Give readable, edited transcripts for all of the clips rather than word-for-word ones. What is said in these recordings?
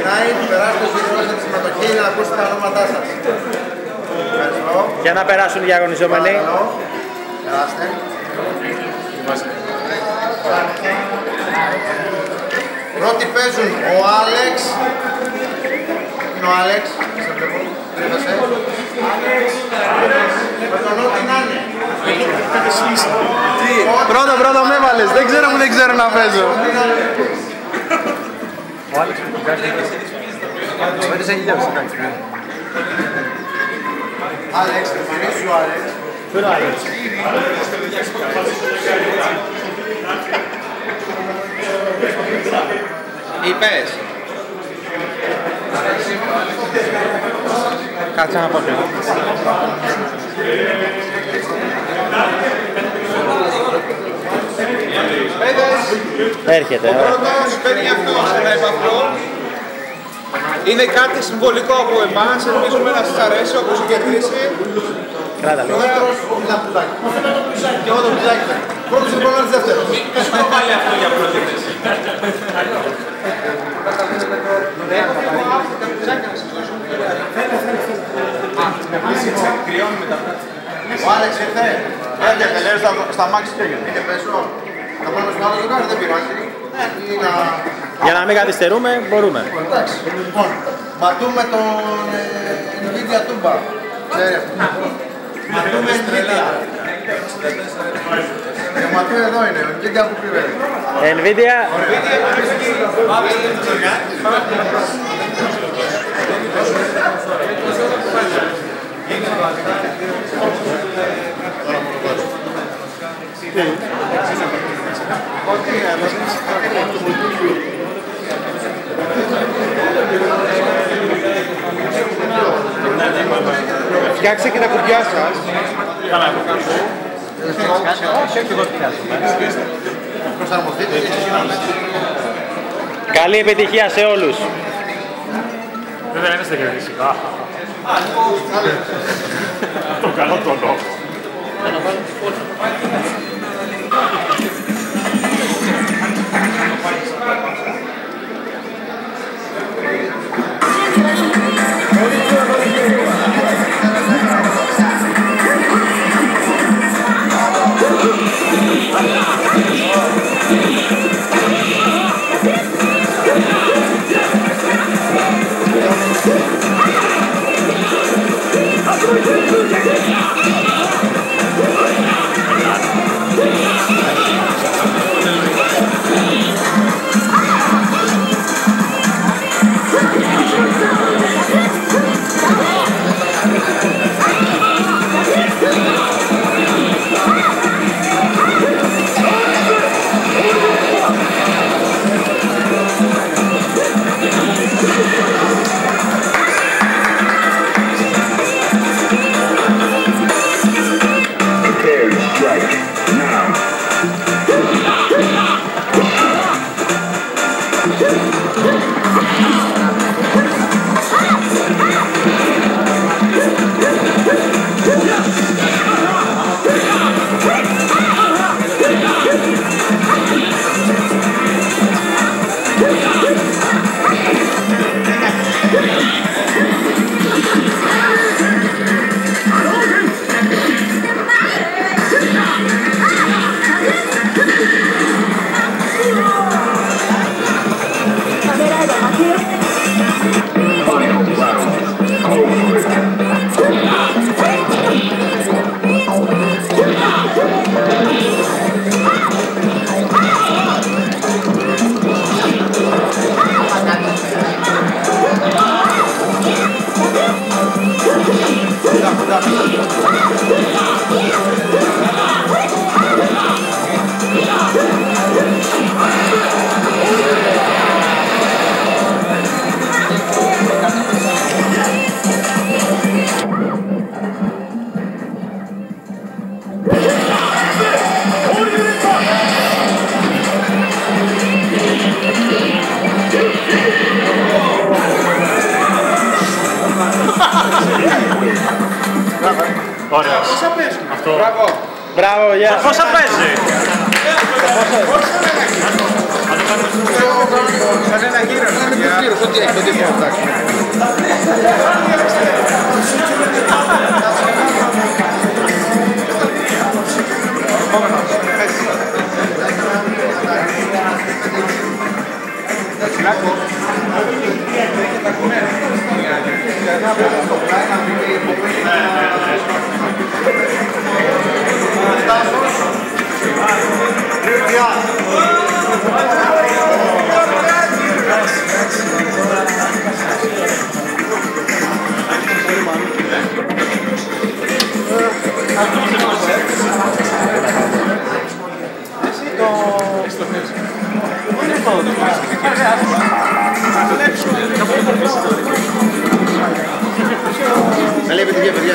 ξεκινάει, περάστε στη γλώσσα τη συμμετοχή να ακούσετε τα ονόματά σας. Ευχαριστώ. Για να περάσουν οι διαγωνιζόμενοι. Περάστε. Πρώτοι παίζουν ο Άλεξ. Είναι ο Άλεξ. Σε βλέπω. Κρύβεσαι. Με τον ό,τι να είναι. Πρώτα με έβαλες. Δεν ξέρω που δεν ξέρω να παίζω. Ο Άλεξ που πέρασε έχει γεύση, εντάξει. Άλεξ, εμφανίσου ο Άλεξ. Πού είναι ο Άλεξ? Είπες. Κάτσε να πάω πιο. Έρχεται. Ο πρώτος παίρνει αυτός, ένα επαφρό. Είναι κάτι συμβολικό από εμάς, ελπίζουμε να σας αρέσει όπως σου κερδίσει. Κράτα λίγο. Και εγώ το πουζάκι. Πρώτος είναι πρώτος δεύτερος. Ποιος το βάλει αυτό για πρώτη θέση? Ο Άλεξ ήρθε. Έρχεται, λέει στα μάξι και έγινε. Είτε πέσω. Θα πάμε στο άλλο ζευγάρι, δεν πειράζει. Για να μην καθυστερούμε, μπορούμε. Εντάξει. Λοιπόν, ματούμε τον Nvidia Tuba. Ξέρει αυτό. Ματούμε Nvidia. Το ματού εδώ είναι, ο Nvidia που πήρε. Nvidia. Φτιάξτε και τα κουμπιά σας. Προσαρμοστείτε και ξεκινάμε. Καλή επιτυχία σε όλους. Δεν είναι στα κερδίσικα. Το καλό το λόγο. Ωραία. Πόσα παίζουν. Αυτό. Μπράβο. Μπράβο, γεια. Πόσα παίζει. Σαν ένα γύρο. Ό,τι έχει, ό,τι έχει, εντάξει. Καλή επιτυχία, παιδιά.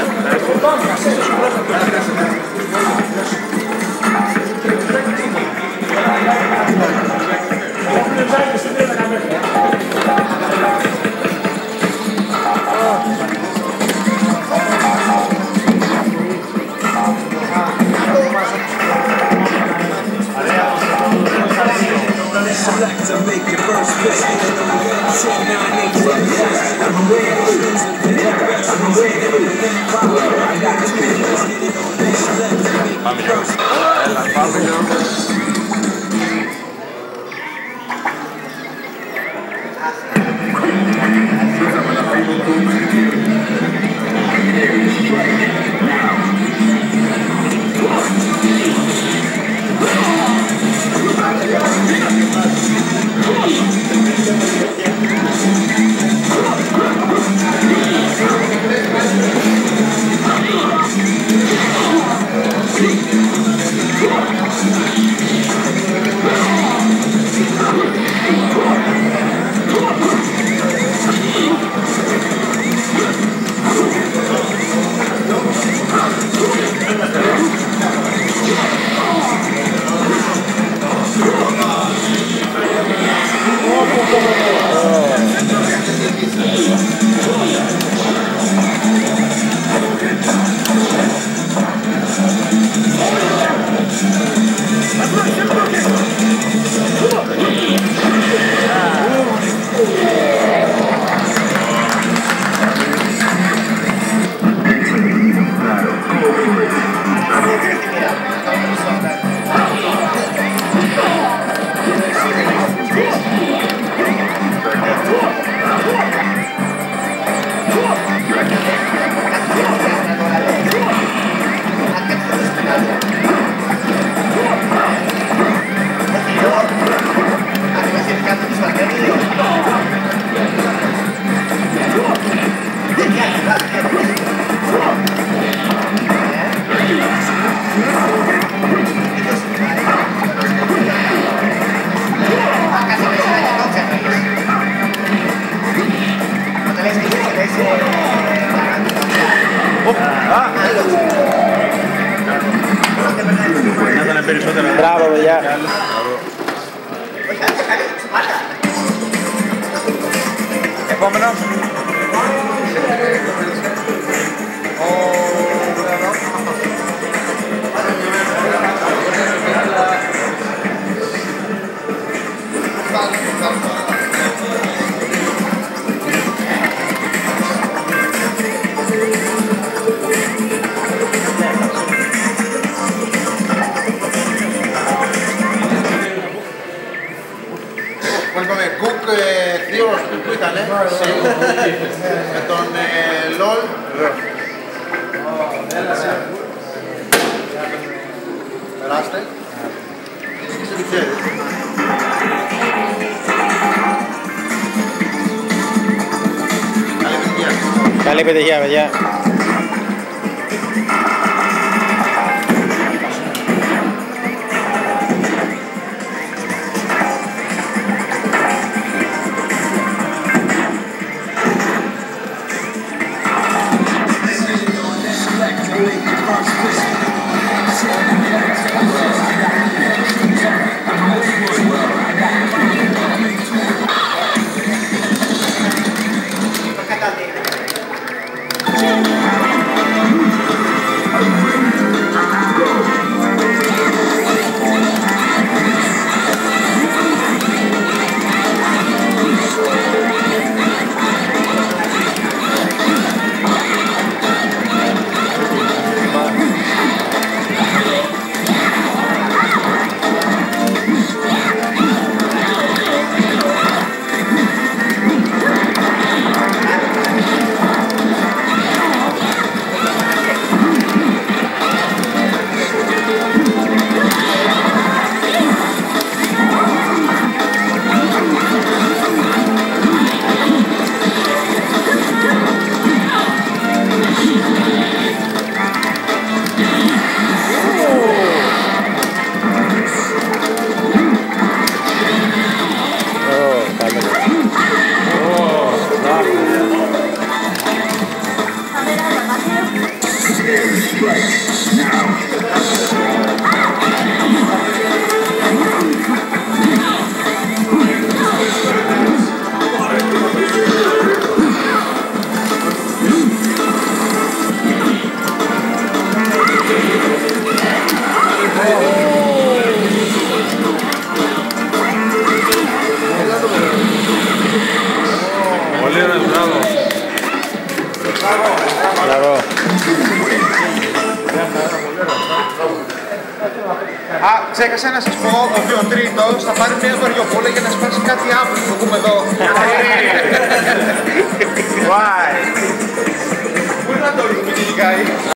Μπράβο, παιδιά. Επόμενο. Κουκ θείος που ήτανε, με τον Λολ. Περάστε. Εσύ τι ξέρεις. Καλή επιτυχία. Καλή επιτυχία, παιδιά. Thank you. Ξέχασα να σας πω ότι ο τρίτος θα πάρει μια βαριοπούλα για να σπάσει κάτι άλλο που έχουμε εδώ.